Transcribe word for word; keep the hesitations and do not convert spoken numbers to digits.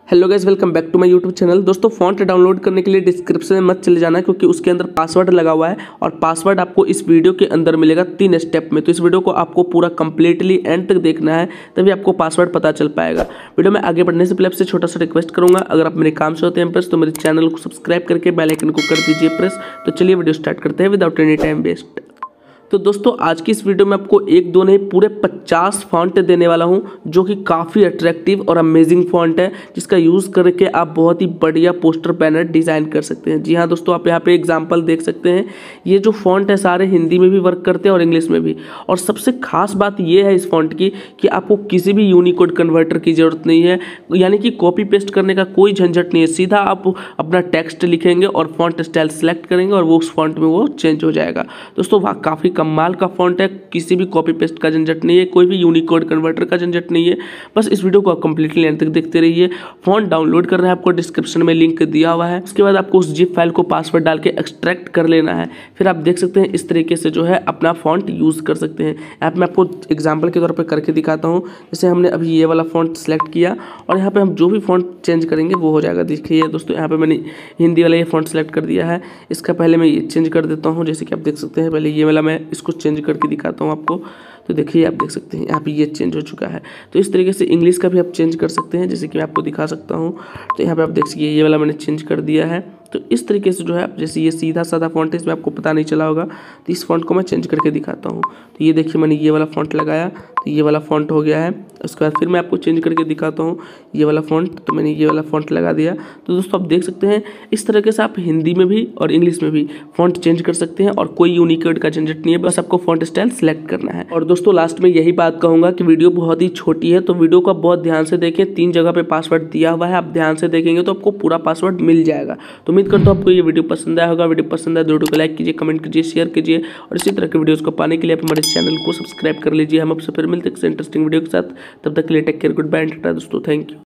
Hello guys, welcome back to my YouTube channel. दोस्तों, font download करने के लिए डिस्क्रिप्शन में मत चले जाना, क्योंकि उसके अंदर पासवर्ड लगा हुआ है और पासवर्ड आपको इस वीडियो के अंदर मिलेगा तीन स्टेप में। तो इस वीडियो को आपको पूरा कंप्लीटली एंड तक देखना है, तभी आपको पासवर्ड पता चल पाएगा। वीडियो में आगे बढ़ने से पहले आपसे छोटा सा रिक्वेस्ट करूंगा, अगर आप मेरे काम से होते हैं प्रेस तो मेरे चैनल को सब्सक्राइब करके बेल आइकन को कर दीजिए प्रेस। तो चलिए वीडियो स्टार्ट करते हैं विदाउट एनी टाइम वेस्ट। तो दोस्तों, आज की इस वीडियो में आपको एक दो नहीं पूरे पचास फॉन्ट देने वाला हूं, जो कि काफ़ी अट्रैक्टिव और अमेजिंग फॉन्ट है, जिसका यूज़ करके आप बहुत ही बढ़िया पोस्टर बैनर डिज़ाइन कर सकते हैं। जी हाँ दोस्तों, आप यहाँ पे एग्जांपल देख सकते हैं। ये जो फॉन्ट है सारे हिंदी में भी वर्क करते हैं और इंग्लिश में भी। और सबसे खास बात ये है इस फॉन्ट की कि आपको किसी भी यूनिकोड कन्वर्टर की ज़रूरत नहीं है, यानी कि कॉपी पेस्ट करने का कोई झंझट नहीं है। सीधा आप अपना टेक्स्ट लिखेंगे और फॉन्ट स्टाइल सेलेक्ट करेंगे और वो उस फॉन्ट में वो चेंज हो जाएगा। दोस्तों, वहाँ काफ़ी कमाल का फॉन्ट है, किसी भी कॉपी पेस्ट का झंझट नहीं है, कोई भी यूनिकोड कन्वर्टर का झंझट नहीं है। बस इस वीडियो को आप कंप्लीटली एंड तक देखते रहिए। फॉन्ट डाउनलोड करना है आपको, डिस्क्रिप्शन में लिंक दिया हुआ है। उसके बाद आपको उस जिप फाइल को पासवर्ड डाल के एक्सट्रैक्ट कर लेना है। फिर आप देख सकते हैं इस तरीके से जो है अपना फॉन्ट यूज़ कर सकते हैं। यहाँ पे मैं आपको एग्जाम्पल के तौर पर करके दिखाता हूँ। जैसे हमने अभी ये वाला फॉन्ट सेलेक्ट किया और यहाँ पे हम जो भी फॉन्ट चेंज करेंगे वो हो जाएगा। देखिए दोस्तों, यहाँ पे मैंने हिंदी वाला ये फॉन्ट सेलेक्ट कर दिया है। इसका पहले मैं ये चेंज कर देता हूँ, जैसे कि आप देख सकते हैं। पहले ये वाला मैं इसको चेंज करके दिखाता हूँ आपको। तो देखिए, आप देख सकते हैं यहाँ पे ये चेंज हो चुका है। तो इस तरीके से इंग्लिश का भी आप चेंज कर सकते हैं, जैसे कि मैं आपको दिखा सकता हूँ। तो यहाँ पे आप देख सकते ये वाला मैंने चेंज कर दिया है। तो इस तरीके से जो है, जैसे ये सीधा साधा फॉन्ट है, इसमें आपको पता नहीं चला होगा, तो इस फॉन्ट को मैं चेंज करके दिखाता हूँ। तो ये देखिए, मैंने ये वाला फॉन्ट लगाया तो ये वाला फॉन्ट हो गया है। उसके बाद फिर मैं आपको चेंज करके दिखाता हूँ ये वाला फॉन्ट। तो मैंने ये वाला फॉन्ट लगा दिया। तो दोस्तों, आप देख सकते हैं इस तरीके से आप हिंदी में भी और इंग्लिश में भी फॉन्ट चेंज कर सकते हैं और कोई यूनिकोड का झंझट नहीं है। बस आपको फॉन्ट स्टाइल सेलेक्ट करना है। और दोस्तों, लास्ट में यही बात कहूँगा कि वीडियो बहुत ही छोटी है, तो वीडियो को बहुत ध्यान से देखें। तीन जगह पे पासवर्ड दिया हुआ है, आप ध्यान से देखेंगे तो आपको पूरा पासवर्ड मिल जाएगा। तो उम्मीद करता हूँ आपको ये वीडियो पसंद आया होगा। वीडियो पसंद आए तो वीडियो को लाइक कीजिए, कमेंट कीजिए, शेयर कीजिए और इसी तरह के वीडियोस को पाने के लिए आप हमारे चैनल को सब्सक्राइब कर लीजिए। हम आपसे फिर मिलते हैं इंटरेस्टिंग वीडियो के साथ। तब तक के लिए take care, goodbye and tata दोस्तों, थैंक यू।